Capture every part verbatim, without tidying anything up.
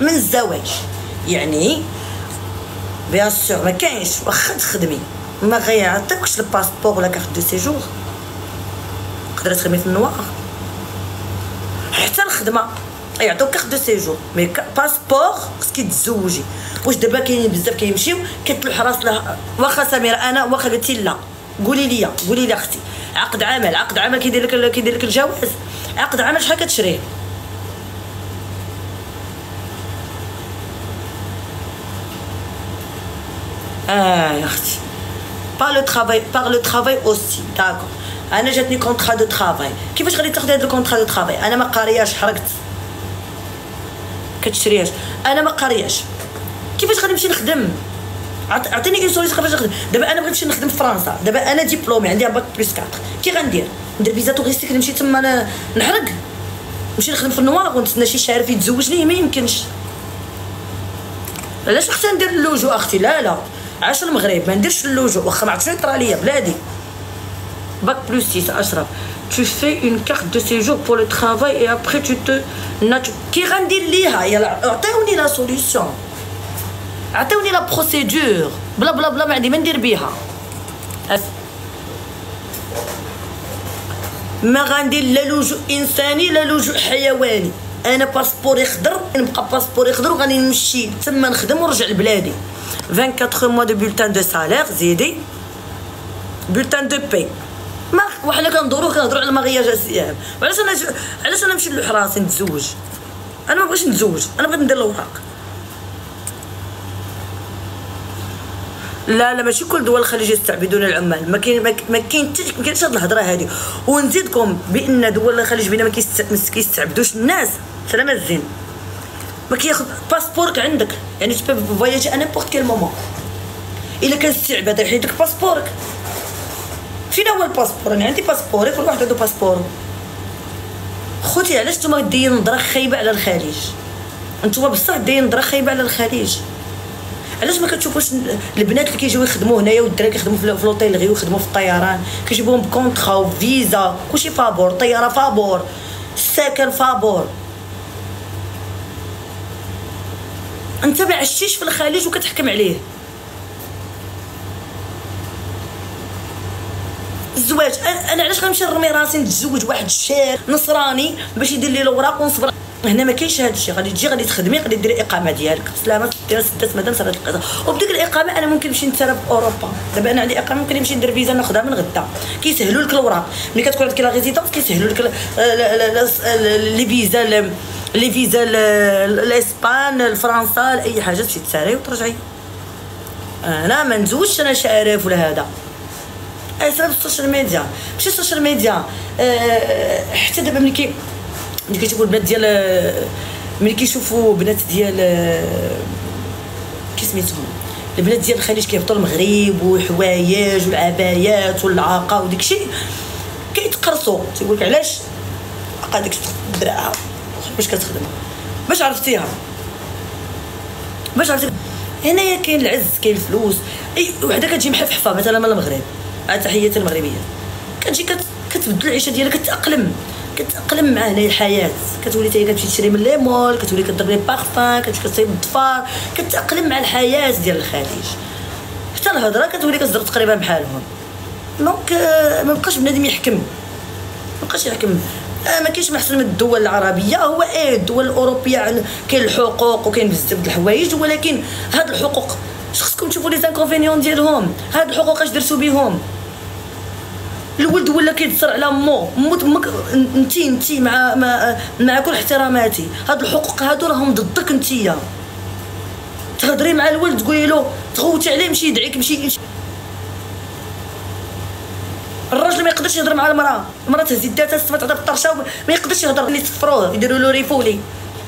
من الزواج. يعني بيان سور ما كاينش واخا تخدمي ما غيعطيوكش الباسبور ولا كارت دو سيجور، تقدري تخدمي في النوار. حتى الخدمه يعطوك كارت دو سيجور مي باسبور خصك تتزوجي. واش دابا كاينين بزاف كيمشيو كيطلعوا الحراس له. واخا سميره انا واخا قلتي لا قولي لي قولي لي اختي عقد عمل عقد عمل كيدير لك كيدير لك الجواز. عقد عمل شحال كتشريه؟ اه يا اختي با لو طرافاي بار لو طرافاي اوسي داكور. انا جاتني كونطرا دو طرافاي. كيفاش غادي تاخدي هاد الكونطرا دو طرافاي؟ انا ما قارياش حرقت كتشريهاش. انا ما قارياش كيفاش غادي نمشي نخدم؟ عطيني اون سوليسيون كيفاش نخدم. دابا انا بغيت نمشي نخدم في فرنسا. دابا انا ديبلومي عندي باك بلس أربعة. كي غندير؟ ندير فيزا توريستيك نمشي تما نحرق نمشي نخدم في النوار ونتسنى شي شارف يتزوجني؟ ما يمكنش. علاش اختي ندير اللوجو اختي؟ لا لا عاش المغرب ما نديرش اللوجو واخا ما عرفتش نيطراليه بلادي. باك بلس ستة اشرف. tu fais une carte de séjour pour le travail et après tu te كي غندير ليها؟ يلا عطيوني لا سوليوشن، عطيوني لا بروسيدور. بلا بلا بلا ما عندي ما ندير بيها. ما غندير لا لجوء انساني لا لجوء حيواني. انا باسبوري خضر نبقى باسبوري خضر وغادي نمشي تما نخدم ونرجع لبلادي. أربعة وعشرين موا دو بولتان دو سالير زيدي بولتان دو بي. ما وحنا كندورو كنهضروا على مغياج الصيام. وعلاش انا علاش انا نمشي لحراسي نتزوج؟ انا ما بغيتش نتزوج، انا بغيت ندير الاوراق. لا لا ماشي كل دول الخليج يستعبدون العمال. ما كاين ما كاين حتى ما كاينش هاد الهضره هادي. ونزيدكم بان دول الخليج بينا ما كيستعبدوش الناس. سلام الزين ما كياخذ باسبورك عندك، يعني تبي فواياجي ان نيمبورط كيل مومون. الا كان استعباد يحيد لك باسبورك. فين هو الباسبور؟ انا عندي باسبوري كل واحد عنده باسبور. خوتي علاش نتوما دايرين نظره خايبه على الخليج؟ نتوما بصح دايرين نظره خايبه على الخليج. علاش ما كتشوفوش البنات اللي كيجيو يخدموا هنايا والدراري كيخدموا في لوطيل غير يخدموا في الطيران كيجيبوهم بكونطرا وفيزا كلشي فابور، طياره فابور، السكن فابور. انت ما عشتيش في الخليج وكتحكم عليه. الزواج انا علاش غنمشي نرمي راسي نتزوج واحد شاب نصراني باش يدير لي الاوراق ونصبر؟ هنا ما كاينش هذا الشيء. غادي تجي غادي تخدمي غادي ديري الاقامه ديالك سلامه دير سدات مدام صارت القضاء. وبديك الاقامه انا ممكن نمشي نتسرب في اوروبا. دابا انا عندي اقامه ممكن نمشي ندير فيزا ناخذها من غدا. كيسهلوا لك الاوراق ملي كتكون عندك لا ريزيدونس كيسهلوا لك لي فيزا لي فيزا لاسبان لفرنسا لاي حاجه تمشي تساري وترجعي. انا ما نزوجش انا شارف ولا هذا. اسباب السوشيال ميديا ماشي السوشيال ميديا. أه حتى دابا ملي كي ملي كيشوفوا البنات ديال ملي كيشوفوا بنات ديال كي سميتهم البنات ديال الخليج كيهبطوا المغرب وحوايج والعبايات والعاقه وداكشي كيتقرصوا. تيقول لك علاش عاقه ديك الدراعه باش كتخدم؟ باش عرفتيها؟ باش عرفتي هنايا كاين العز كاين الفلوس. اي وحده كتجي محفحفه مثلا من المغرب تحياتي المغربيه كتجي كتبدل العيشه ديالها كتاقلم كتاقلم مع هنا الحياه. كتولي حتى هي كتمشي تشري من لي مول كتولي كضرب لي بارفان كتمشي كتصايب الضفار كتاقلم مع الحياه ديال الخليج. حتى الهضره كتولي كتهضر تقريبا بحالهم. دونك ما بقاش بنادم يحكم ما بقاش يحكم. آه ما كاينش محسن من الدول العربيه. هو ايه الدول الاوروبيه كاين الحقوق وكاين بزاف د الحوايج ولكن هاد الحقوق خصكم تشوفوا لي زانكونفينيون ديالهم. هاد الحقوق اش درتو بهم؟ الولد ولا كيتصر على مو مو تمك انتي انتي مع مع, مع كل احتراماتي هاد الحقوق هادو راهم ضدك انتيا. تهضري مع الولد تقولي له تغوتي عليه مشي يدعيك مشي. الراجل ما يقدرش يهضر مع المراه. المراه تهز يداتها صفات عطا بالطرشه ما يقدرش يهضر. اللي يصفروه يديروا له ريفولي.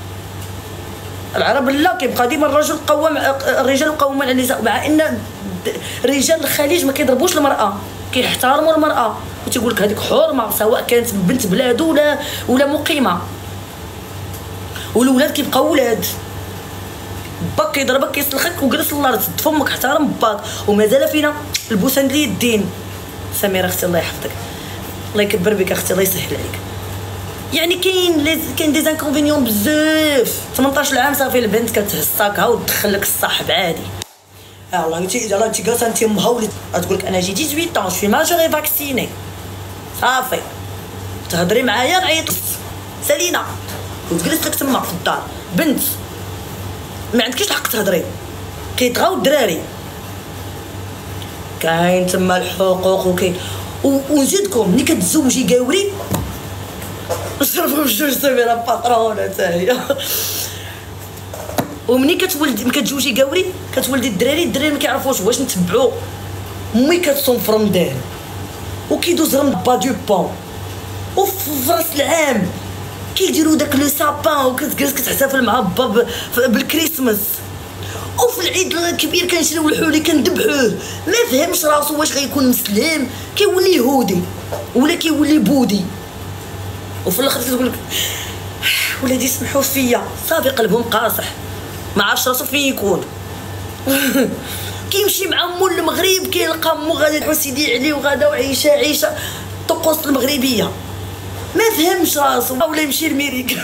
العرب لا كيبقى ديما الرجل قوام الرجال قوامون على النساء. مع ان رجال الخليج ما كيضربوش المراه كيحترموا المراه وتيقول لك هذيك حرمه سواء كانت بنت بلادو ولا ولا مقيمه. والولاد كيبقاو ولاد. باك كيضربك كيسلخك وجلس الارض فمك احترم باك. ومازال فينا البوسان اليدين. سميره اختي الله يحفظك الله يكبر بك اختي الله يسهل عليك. يعني كاين لي كاين دي زانكونفينيون بزاف. ثمنطاش عام صافي البنت كتهصاك هاو تدخل لك الصاحب عادي. اه والله انت يلاه انت جالسه انت مهولت تقول لك انا جي ثمانية عشر شوي ماجور اي فاكسيني صافي تهضري معايا نعيط سالينا وتجلس لك تما في الدار. بنت ما عندكيش الحق تهضري كيطغاو الدراري كاين تما الحقوق وكاين ونزيدكم ملي كتزوجي قاوري نشربوا بجوج سميره باترونه حتى هي. ومني كتولد ملي كتزوجي قاوري كتولدي الدراري الدراري ما كيعرفوش واش نتبعوا مي كتصوم في رمضان وكيدوز رمضان دو بون وفي راس العام كيديروا داك لو سابان وكتجلس كتحتفل مع با بالكريسماس وفي العيد الكبير كنشريو الحولي كندبحوه. ما فهمش راسو واش غيكون مسلم كيولي يهودي ولا كيولي بودي. وفي الاخر تقول لك ولادي سمحوا فيا صافي قلبهم قاصح ما عرفش راسو فين يكون. كيمشي مع مول المغرب كيلقى مو غادي تحو سيدي علي وغدا وعيشه عيشه طقوس المغربيه ما فهمش راسو ولا يمشي لميريكا.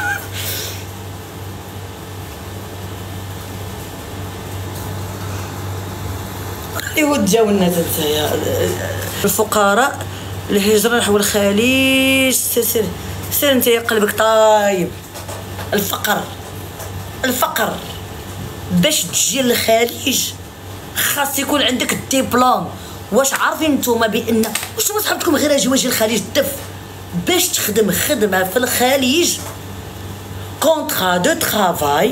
اليهود جاو لنا تنسايا الفقراء الهجره نحو الخليج. سير سير انت قلبك طايب. الفقر الفقر باش تجي للخليج خاص يكون عندك الدبلوم. واش عارفين نتوما بان واش صحابكم غير اجي واجي الخليج الدف باش تخدم خدمه في الخليج كونطرا دو ترافاي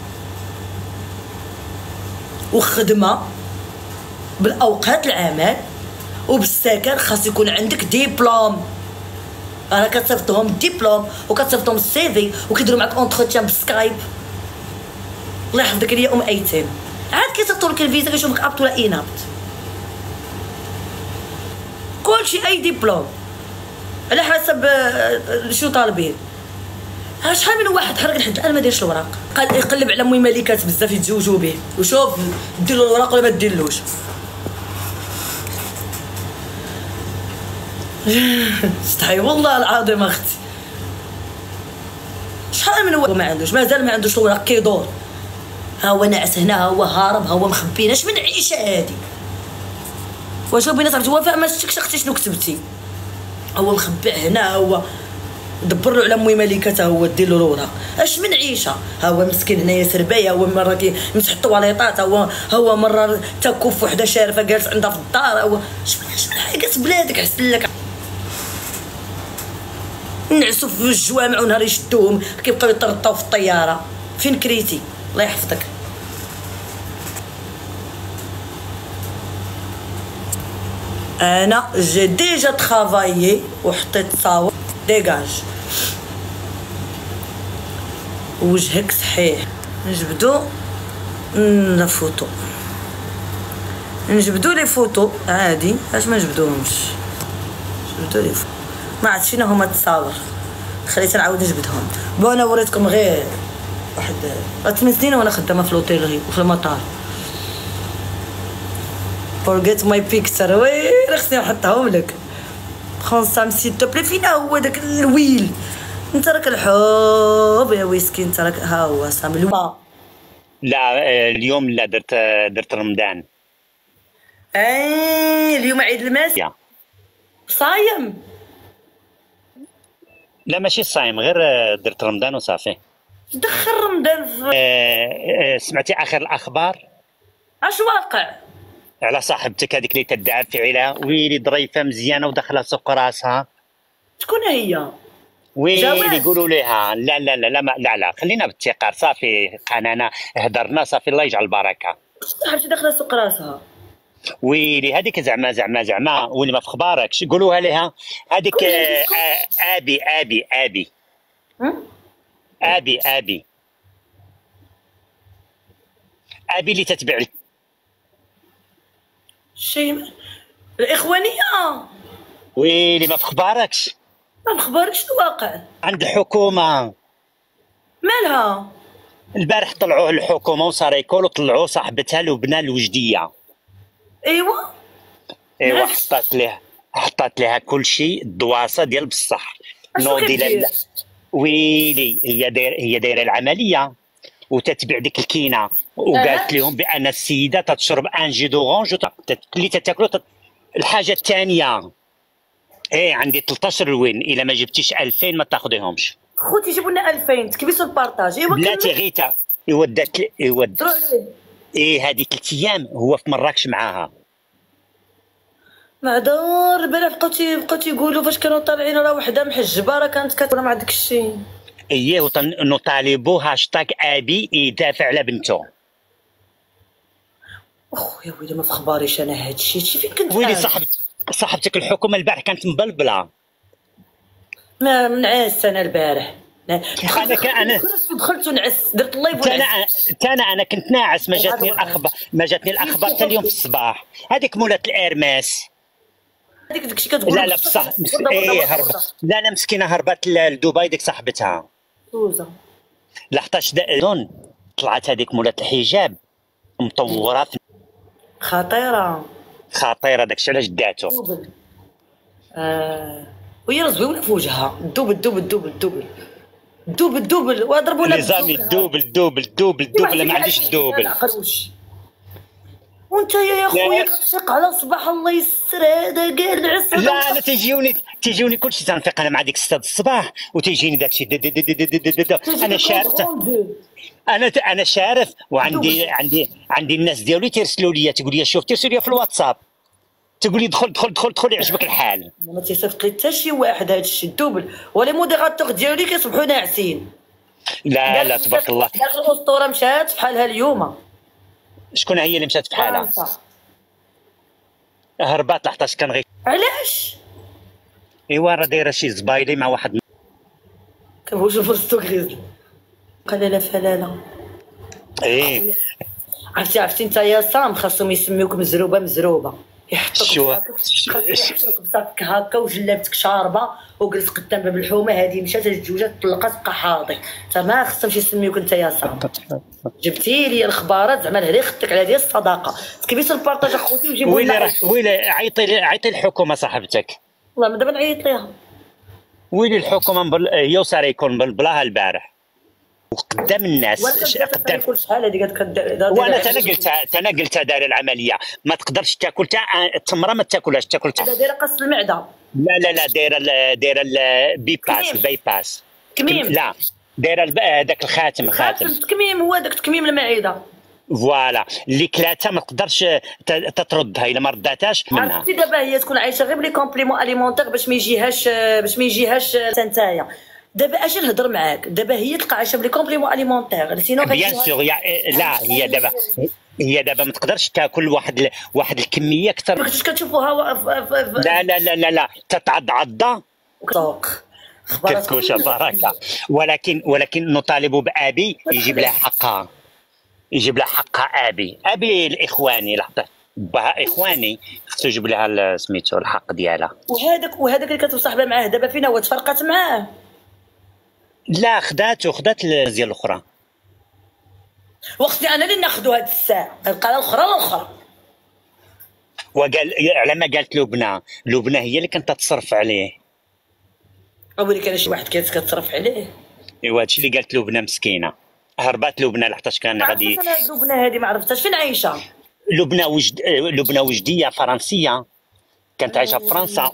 وخدمه بالاوقات العمل وبالسكن خاص يكون عندك دبلوم. انا كتصيفطهم الدبلوم وكتصيفطهم السي في وكيديروا معاك اونتروتيان بسكايب. الله يحفظك ليا ام ايتام عاد كيصيفطوا لك الفيزا كيشوفك ابط ولا انابط كلشي اي دبلوم على حسب شو طالبين. شحال من واحد حرق لحد الان ما دايرش الوراق قال يقلب على موي ملكات بزاف يتزوجوا به وشوف دير له الوراق ولا ما ديرلوش. استحي والله العظيم اختي شحال من واحد ما عندوش مازال ما عندوش الوراق كيدور ها هو ناعس هنا ها هو هارب ها هو مخبيناش من عيشه هادي. واش بينا صاحبتي وفاء ما شفتكش اختي شنو كتبتي هو مخبع هنا هو دبر له على موي ملكه هو دير له الوراق اش من عيشه. ها هو مسكين هنايا سربايه هو مره كيمسح الطواليطات هو هو مره تكف وحده شارفه جالس عندها في الدار هو شمن شمن حاجات بلادك احسن لك نعسوا في الجوامع ونهار يشدوهم كيبقاو يطرطاو في الطياره. فين كريتي الله يحفظك. انا جي ديجا ترافايي وحطيت صاور ديجاج وجهك صحيح. نجبدو الفوتو نجبدو لي فوتو عادي اش ما نجبدوهمش نجبدو لي فوتو ما عرفت فينا هما التصاور خليت نعاود نجبدهم. بون انا وريتكم غير واحد ثمان سنين وانا خدامه في لوطيلري وفي المطار. فورغيت ماي بيكتشر وين خصني نحطهم لك خمسة سيل تو بلي. فينا هو داك الويل انت راك الحب يا ويسكي انت راك ها هو صام اليوم. لا اليوم لا درت درت رمضان. اي اليوم عيد المسيح صايم. لا ماشي صايم غير درت رمضان وصافي. دخل رمضان في أه سمعتي اخر الاخبار اش واقع على صاحبتك هذيك اللي تدعى فعلها ويلي ظريفه مزيانه ودخلها سوق راسها؟ شكون هي؟ ويلي يقولوا لها لا لا لا لا لا لا خلينا بالتقار صافي قنانه هدرنا صافي الله يجعل البركه. صاحبتي داخله سوق راسها ويلي هذيك زعما زعما زعما واللي ما في خباركش يقولوها لها هذيك آه ابي ابي ابي ابي ابي ابي اللي تتبع شي الاخوانيه. ويلي ما في خباركش ما نخبركش الواقع. عند الحكومه مالها البارح طلعوه الحكومه وصار يكولوا طلعوا صاحبتها لبنى الوجديه. ايوا ايوا حطات لها حطات لها كل شيء الدواسه ديال بصح اشنو نوضي كدير؟ لا ويلي، هي دايره هي دايره العمليه وتتبع ديك الكينه، وقالت لهم بان السيده تتشرب ان جي دورانج اللي تتاكلو تت... الحاجه الثانيه، ايه عندي ثلاثة عشر روين، الا ما جبتيش ألفين ما تاخذيهمش. خوتي جيبوا لنا ألفين تكبيسوا البارطاج. ايوا بلاتي كمل. غيتا يودات يود هضروا عليه. ايه هذه ثلاث ايام هو في مراكش معاها. معذور البارح بقاو بقاو تيقولوا فاش كانوا طالعين راه وحده محجبه راه كانت كتقول مع داك الشيء. ايه وطن- نطالبوا هاشتاغ ابي يدافع على بنته. اخويا ويلي ما في خباريش انا هادشي، هادشي فين كنت ويلي أنا؟ صاحبت صاحبتك الحكومه البارح كانت مبلبله. ما منعس انا البارح. أنا كان- أنا- دخلت دخلت ونعس، درت اللايف تانا ونعس. تانا انا كنت ناعس، ما جاتني الاخبار ما جاتني الاخبار حتى اليوم في الصباح. هذيك مولات الارماس. هذيك داكشي كتقول لا لا بصح مس... ايه هربت. لا لا مسكينه هربت ل- لدبي ديك صاحبتها. سوزه لحقاش اظن طلعت هذيك مولات الحجاب مطوره في خطيره. خطيره، داكشي علاش داتو. دوبل. آه. وهي راه زوينه في وجهها، الدوبل دوبل دوبل دوبل دوبل دوبل وضربونا لي زامي الدوبل دوبل دوبل دوبل ما عنديش الدوبل. قروش. وانت يا خويا كتفيق على صباح الله يسر هذا كاع العس. لا انا تيجيوني تيجيوني كلشي تنفيق انا مع ديك ستة الصباح وتيجيني داكشي د- د- د- د- د- د- د- د- انا شارف انا ت- انا شارف وعندي عندي عندي الناس ديالي تيرسلوا لي تقول لي شوف تيرسلوا لي في الواتساب تقول لي دخل دخل دخل دخل يعجبك الحال. ما تيصيفط لي حتى شي واحد هذا الشيء الدوبل، ولا موديراتور ديالي كيصبحوا ناعسين. لا لا تبارك الله. داك الاسطوره مشات بحالها اليوم. شكون هي اللي مشات بحالها؟ فرنسا. هربات لحقاش كان غير علاش؟ ايوا راه دايره شي زبايلي مع واحد. كنبغيوش نفرستو غريزل. قال لا فلاله. ايه عرفتي عرفتي انت يا سام خاصهم يسميوك مزروبه مزروبه، يحطوك شو- يحطوك بصاك هكا وجلابتك شاربه وجلس قدام باب الحومه، هذه مشات الجوجه طلقات بقى حاضي، انت ما خصهمش يسميوك انت يا سام. جبتي لي الاخبارات زعما على خدك على ديال الصداقه، تكبيس البارطاج اخوتي وجيبوا ويلي لنا. راه ويلي عيطي عيطي الحكومه صاحبتك. والله ما دابا نعيط ليها. ويلي الحكومه مبل... هي وصار يكون مبلبلاها البارح وقدام الناس وانا ش- كنت قدام. كل شحال هذيك كدير. وانا انا قلتها انا قلتها داير العمليه ما تقدرش تاكل تاع التمره ما تاكلهاش تاكل تاع. دايره قص المعده. لا لا لا دايره ال- دايره البي باس كميم. الباي باس. كميم. لا دايره الب- هذاك الخاتم خاتم خاتم تكميم، هو داك تكميم المعده. فوالا اللي كلاتها ما تقدرش ت- تتردها الا ما رداتهاش منها. عرفتي دابا هي تكون عايشه غير بلي كومبليمون اليمونتير باش ما يجيهاش باش ما يجيهاش نتايا. دابا اجي نهضر معاك، دابا هي تلقى عايشه بلي كومبليمون اليمونتير سينو بيان سور لا هي دابا هي دابا ما تقدرش تاكل واحد ال- واحد الكميه ما اكثر. كنتوش كتشوفوها لا لا لا لا لا تتعض سوق اخبارات كتكوشه بركه، ولكن ولكن نطالب بابي يجيب لها حقها، يجيب لها حقها ابي ابي الاخواني لحظه بها اخواني خصو يجيب لها ال- سميتو الحق ديالها. وهذاك وهذاك اللي كتصاحبه معاه دابا فينا هو تفرقات معاه. لا خداتو خدات الزيال الاخرى. وقتي انا اللي ناخذوا هاد الساعه نبقى الاخرى الاخرى. وقال على ما قالت لبنى لبنى هي اللي كانت تصرف عليه. اولي كان شي واحد كانت كتصرف عليه. ايوا هادشي اللي قالت لبنى مسكينه، هربات لبنى لحقاش كان غادي. انا هاد لبنى هادي ما عرفتهاش فين عايشه. لبنى وجد لبنى وجديه فرنسيه كانت عايشه في فرنسا